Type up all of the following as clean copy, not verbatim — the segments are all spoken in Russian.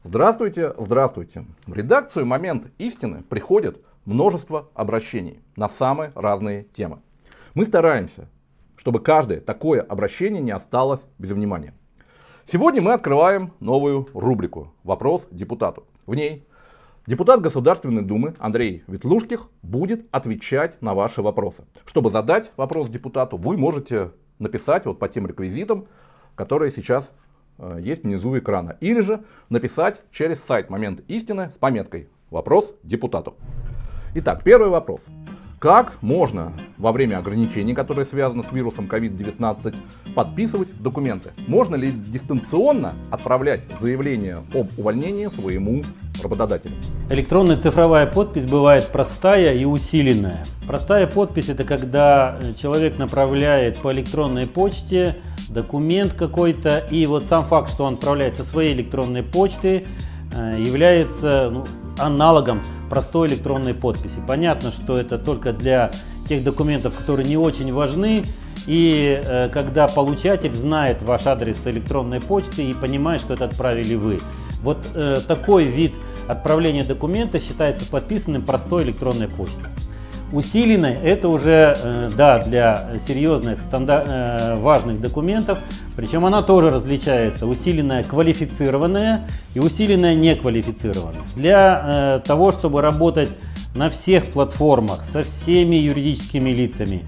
Здравствуйте, здравствуйте. В редакцию «Момент истины» приходит множество обращений на самые разные темы. Мы стараемся, чтобы каждое такое обращение не осталось без внимания. Сегодня мы открываем новую рубрику «Вопрос депутату». В ней депутат Государственной Думы Андрей Ветлужских будет отвечать на ваши вопросы. Чтобы задать вопрос депутату, вы можете написать вот по тем реквизитам, которые сейчас есть внизу экрана. Или же написать через сайт «Момент истины» с пометкой «Вопрос депутату». Итак, первый вопрос. Как можно во время ограничений, которые связаны с вирусом COVID-19, подписывать документы? Можно ли дистанционно отправлять заявление об увольнении своему работодателю? Электронная цифровая подпись бывает простая и усиленная. Простая подпись — это когда человек направляет по электронной почте документ какой-то, и вот сам факт, что он отправляет со своей электронной почты, является аналогом простой электронной подписи. Понятно, что это только для тех документов, которые не очень важны, и когда получатель знает ваш адрес электронной почты и понимает, что это отправили вы. Вот такой вид отправления документа считается подписанным простой электронной почтой. Усиленной — это уже для серьезных важных документов, причем она тоже различается: усиленная квалифицированная и усиленная неквалифицированная. Для того, чтобы работать на всех платформах со всеми юридическими лицами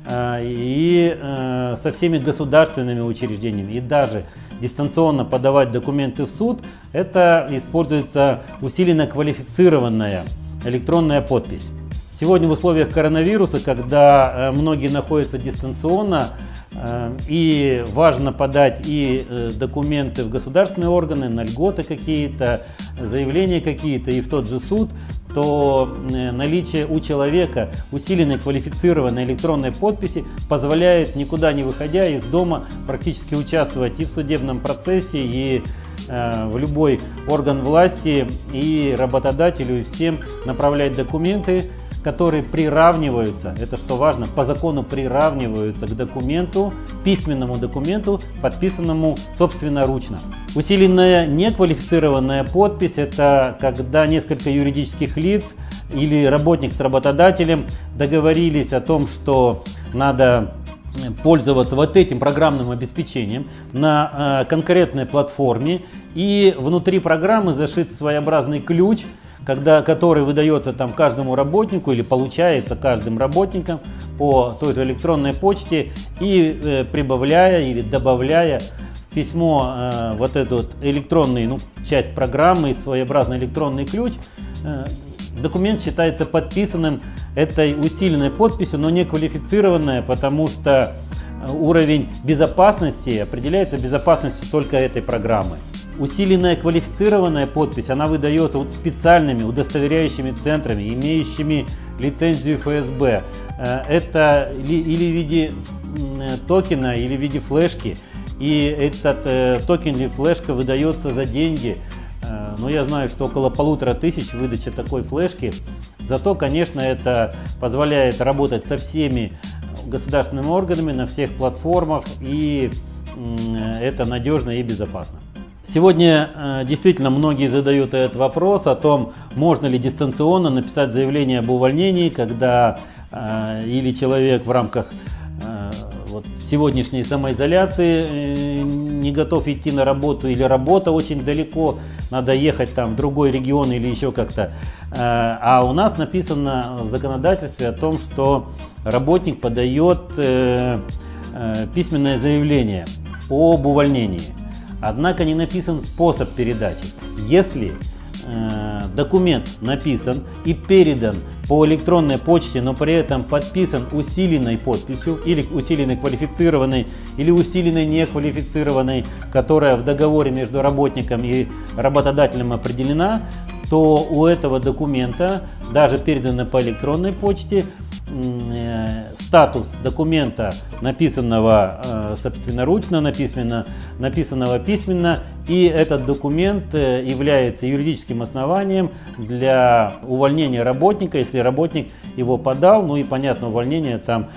и со всеми государственными учреждениями, и даже дистанционно подавать документы в суд, это используется усиленно квалифицированная электронная подпись. Сегодня в условиях коронавируса, когда многие находятся дистанционно, и важно подать и документы в государственные органы, на льготы какие-то, заявления какие-то и в тот же суд, то наличие у человека усиленной квалифицированной электронной подписи позволяет, никуда не выходя из дома, практически участвовать и в судебном процессе, и в любой орган власти, и работодателю, и всем направлять документы, которые приравниваются, это что важно, по закону приравниваются к документу, письменному документу, подписанному собственноручно. Усиленная неквалифицированная подпись — это когда несколько юридических лиц или работник с работодателем договорились о том, что надо пользоваться вот этим программным обеспечением на конкретной платформе, и внутри программы зашит своеобразный ключ, который выдается там каждому работнику или получается каждым работником по той же электронной почте, и прибавляя или добавляя в письмо вот эту вот электронную часть программы, своеобразный электронный ключ, документ считается подписанным этой усиленной подписью, но не квалифицированная, потому что уровень безопасности определяется безопасностью только этой программы. Усиленная квалифицированная подпись, она выдается вот специальными удостоверяющими центрами, имеющими лицензию ФСБ. Это или в виде токена, или в виде флешки. И этот токен или флешка выдается за деньги. Но я знаю, что около 1500 выдачи такой флешки. Зато, конечно, это позволяет работать со всеми государственными органами на всех платформах, и это надежно и безопасно. Сегодня действительно многие задают этот вопрос о том, можно ли дистанционно написать заявление об увольнении, когда или человек в рамках сегодняшней самоизоляции не готов идти на работу, или работа очень далеко, надо ехать там в другой регион или еще как-то. А у нас написано в законодательстве о том, что работник подает письменное заявление об увольнении. Однако не написан способ передачи. Если документ написан и передан по электронной почте, но при этом подписан усиленной подписью, или усиленной квалифицированной, или усиленной неквалифицированной, которая в договоре между работником и работодателем определена, то у этого документа, даже переданного по электронной почте, статус документа, написанного собственноручно, написанного письменно, и этот документ является юридическим основанием для увольнения работника, если работник его подал. Ну и понятно, увольнение там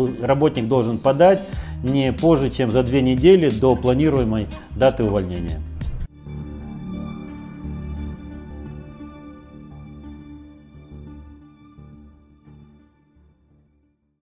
работник должен подать не позже, чем за 2 недели до планируемой даты увольнения.